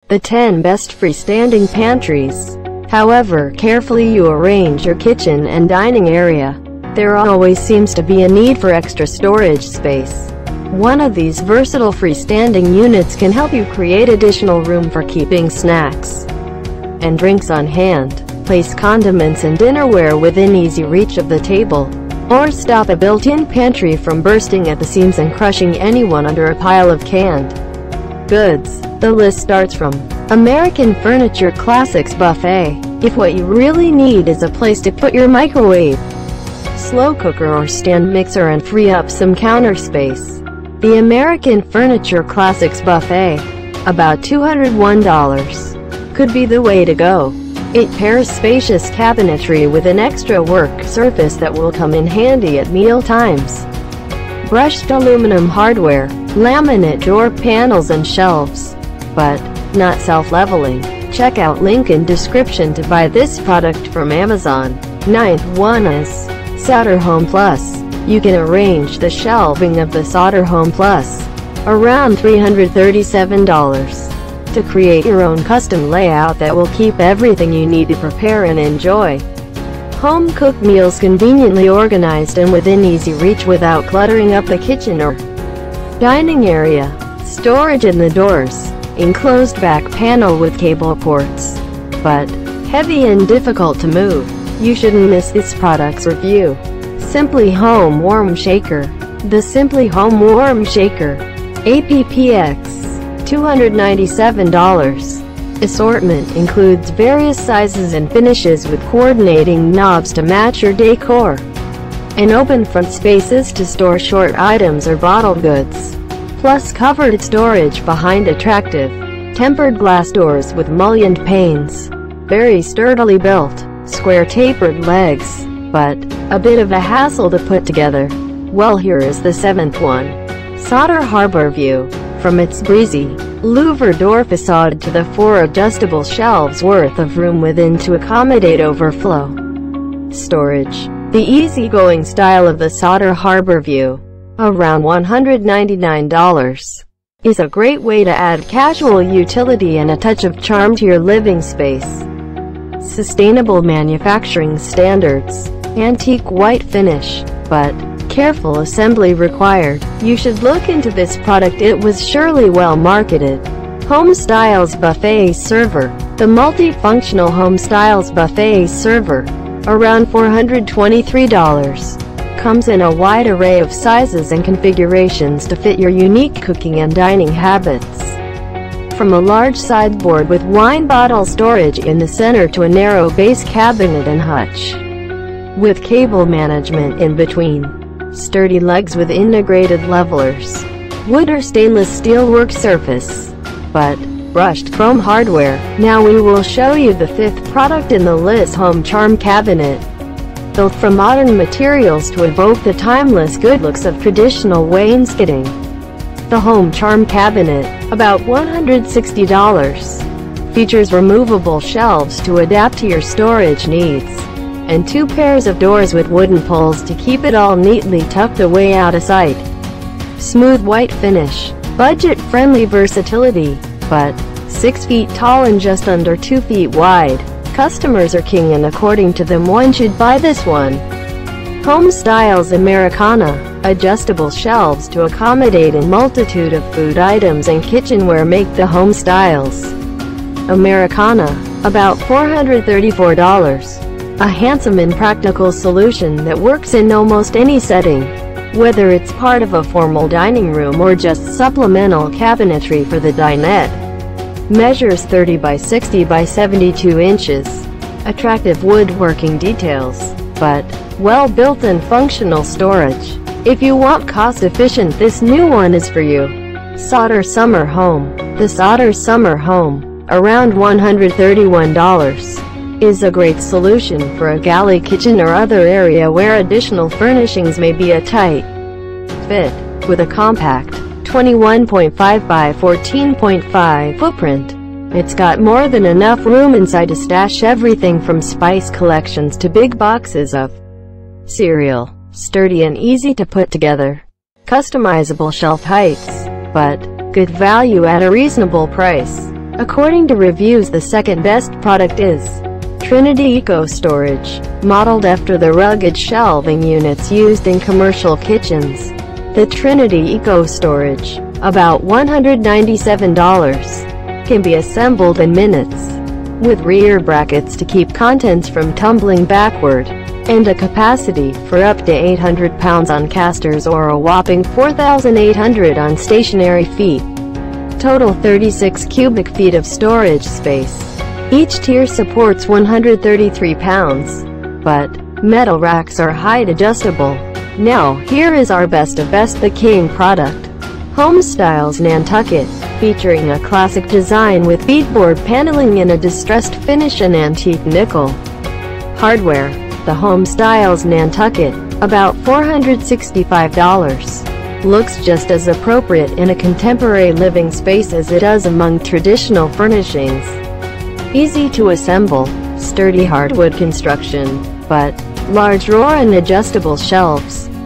The 10 best freestanding pantries. However carefully you arrange your kitchen and dining area, there always seems to be a need for extra storage space. One of these versatile freestanding units can help you create additional room for keeping snacks and drinks on hand, place condiments and dinnerware within easy reach of the table, or stop a built-in pantry from bursting at the seams and crushing anyone under a pile of canned goods. The list starts from American Furniture Classics Buffet. If what you really need is a place to put your microwave, slow cooker or stand mixer and free up some counter space, the American Furniture Classics Buffet, about $201, could be the way to go. It pairs spacious cabinetry with an extra work surface that will come in handy at meal times. Brushed aluminum hardware, laminate door panels and shelves, but not self-leveling. Check out link in description to buy this product from Amazon. Ninth one is Solder Home Plus. You can arrange the shelving of the Solder Home Plus, around $337, to create your own custom layout that will keep everything you need to prepare and enjoy home-cooked meals conveniently organized and within easy reach without cluttering up the kitchen or dining area. Storage in the doors. Enclosed back panel with cable ports, but heavy and difficult to move. You shouldn't miss this product's review. Simply Home Warm Shaker. The Simply Home Warm Shaker, APPX, $297. Assortment includes various sizes and finishes with coordinating knobs to match your decor, and open front spaces to store short items or bottled goods, plus covered storage behind attractive, tempered glass doors with mullioned panes. Very sturdily built, square tapered legs, but a bit of a hassle to put together. Well, here is the seventh one. Solder Harbor View. From its breezy, louver door facade to the 4 adjustable shelves worth of room within to accommodate overflow storage. The easygoing style of the Solder Harbor View, around $199, is a great way to add casual utility and a touch of charm to your living space. Sustainable manufacturing standards, antique white finish, but careful assembly required. You should look into this product, it was surely well marketed. Home Styles Buffet Server. The multifunctional Home Styles Buffet Server, around $423, comes in a wide array of sizes and configurations to fit your unique cooking and dining habits. From a large sideboard with wine bottle storage in the center to a narrow base cabinet and hutch with cable management in between. Sturdy legs with integrated levelers. Wood or stainless steel work surface, but brushed chrome hardware. Now we will show you the fifth product in the list, Home Charm Cabinet. Built from modern materials to evoke the timeless good looks of traditional wainscoting. The Home Charm Cabinet, about $160, features removable shelves to adapt to your storage needs, and 2 pairs of doors with wooden poles to keep it all neatly tucked away out of sight. Smooth white finish, budget-friendly versatility, but 6 feet tall and just under 2 feet wide. Customers are king, and according to them, one should buy this one. Home Styles Americana. Adjustable shelves to accommodate a multitude of food items and kitchenware make the Home Styles Americana, about $434. A handsome and practical solution that works in almost any setting, whether it's part of a formal dining room or just supplemental cabinetry for the dinette. Measures 30 by 60 by 72 inches. Attractive woodworking details, but well-built and functional storage. If you want cost-efficient, this new one is for you. Solder Summer Home. The Solder Summer Home, around $131, is a great solution for a galley kitchen or other area where additional furnishings may be a tight fit. With a compact 21.5 by 14.5 footprint, it's got more than enough room inside to stash everything from spice collections to big boxes of cereal. Sturdy and easy to put together. Customizable shelf heights, but good value at a reasonable price. According to reviews, the second best product is Trinity Eco Storage, modeled after the rugged shelving units used in commercial kitchens. The Trinity Eco Storage, about $197, can be assembled in minutes, with rear brackets to keep contents from tumbling backward, and a capacity for up to 800 pounds on casters or a whopping 4,800 on stationary feet. Total 36 cubic feet of storage space. Each tier supports 133 pounds, but metal racks are height adjustable. Now, here is our best of best, the King product. Homestyles Nantucket, featuring a classic design with beadboard paneling in a distressed finish and antique nickel. Hardware, the Homestyles Nantucket, about $465. Looks just as appropriate in a contemporary living space as it does among traditional furnishings. Easy to assemble, sturdy hardwood construction, but large drawer and adjustable shelves.